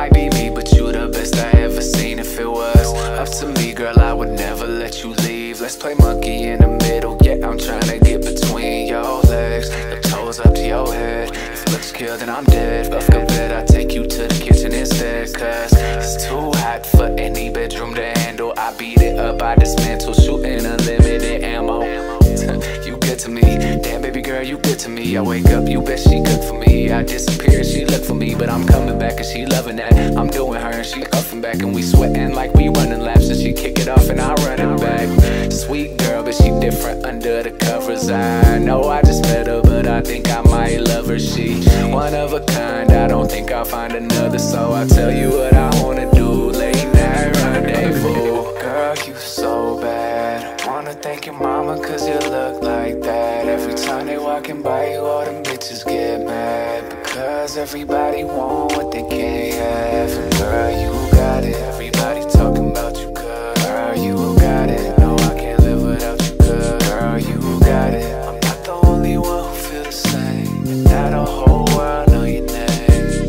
might be me, but you the best I ever seen. If it was up to me, girl, I would never let you leave. Let's play monkey in the middle, yeah, I'm trying to get between your legs. The toes up to your head. If looks kill, then I'm dead. Fuck a bed, I take you to the kitchen instead. Cause it's too hot for any bedroom to handle. I beat it up, I dismantle, shooting unlimited ammo. You good to me, damn baby girl, you good to me. I wake up, you bet she cook for me. I disappear, she look for me, but I'm coming back and she loving that. I'm doing her and she huffing back, and we sweating like we running laps. And she kick it off and I run it back. Sweet girl, but she different under the covers. I know I just met her, but I think I might love her. She one of a kind, I don't think I'll find another. So I'll tell you what I wanna do, late night rendezvous. Girl, you so bad, I wanna thank your mama cause you look like that. Every time they walking by you, all them bitches get mad. Because everybody want what they can't have. And girl, you got it, everybody talking about you, girl, you got it. No, I can't live without you, girl, you got it. I'm not the only one who feels the same, and now the whole world know your name.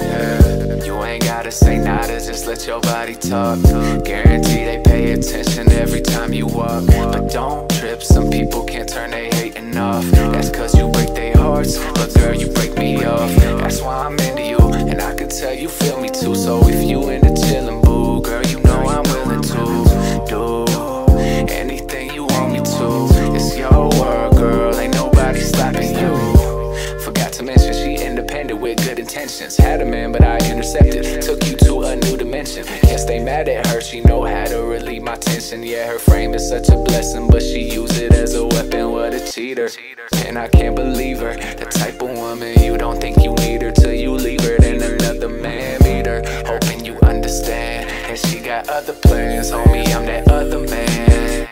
Yeah, you ain't gotta say nada, just let your body talk. Guarantee they pay attention every time you walk. But don't trip, some people can't turn they hating off. That's cause you break their hearts, but girl, you break me off. That's why I'm into you, and I can tell you feel me too. So if you into chillin', boo, girl, you know I'm willing to do anything you want me to. It's your world, girl, ain't nobody stopping you. Forgot to mention she independent with good intentions. Had a man, but I intercepted, took you to a new dimension. Can't stay mad at her, she know how to relieve my tension. Yeah, her frame is such a blessing, but she use it as a weapon. What a cheater, and I can't believe her. The type of woman you don't think you need her till you leave her, then another man meet her. Hoping you understand, and she got other plans. Homie, I'm that other man.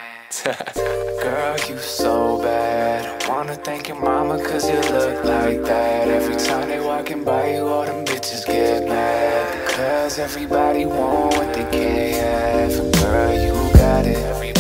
Girl, you so bad, I wanna thank your mama cause you look like that. Every time they walking by you, all them bitches get mad. Because everybody want what they can't have. And girl, you got it.